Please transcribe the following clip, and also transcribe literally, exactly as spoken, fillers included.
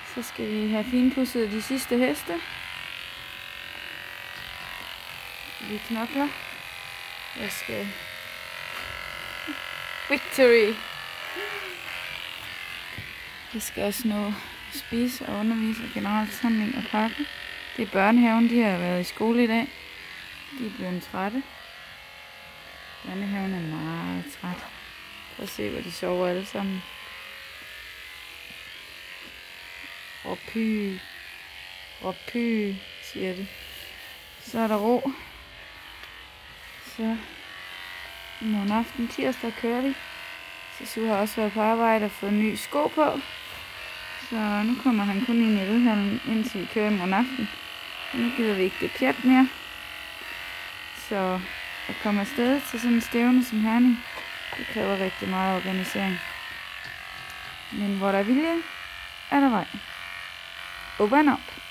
Så skal vi have finpudset de sidste heste. Vi knokler. Jeg skal... Victory! Vi skal også nå at spise og undervise og generalforsamling og pakke. Det er børnehaven, de har været i skole i dag. De er blevet trætte. Børnehaven er meget træt. Prøv at se, hvor de sover alle sammen. Råpy, råpy, siger det. Så er der ro. Så i morgen aften tirsdag kører vi. Sisu har også været på arbejde og fået en ny sko på. Så nu kommer han kun ind i elhallen, indtil vi kører i morgen aften. Og nu gider vi ikke det pjat mere. Så at komme afsted til sådan en stævne som Herning, det kræver rigtig meget organisering. Men hvor der er vilje, er der vej. Open up.